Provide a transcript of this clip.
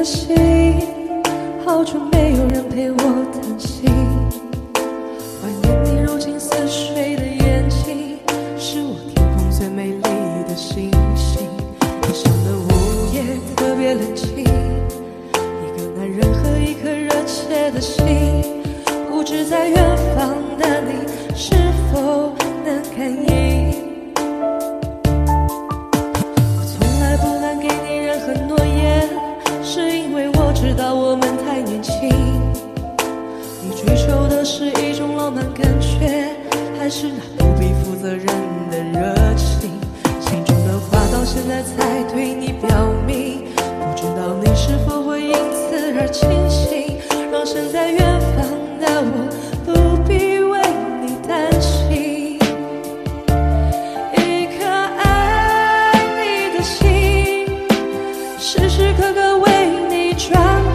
的心，好久没有人陪我谈心。怀念你如今似水的眼睛，是我天空最美丽的星星。异乡的午夜特别冷清，一个男人和一颗热切的心，不知在远方的你是否能感应。我从来不敢给你任何诺言，是因为我知道我们太年轻。你追求的是一种浪漫感觉，还是那不必负责任的热情？心中的话到现在才对你表明，不知道你是否会因此而清醒，让身在远方的我不必为你担心。一颗爱你的心，时时刻刻为你转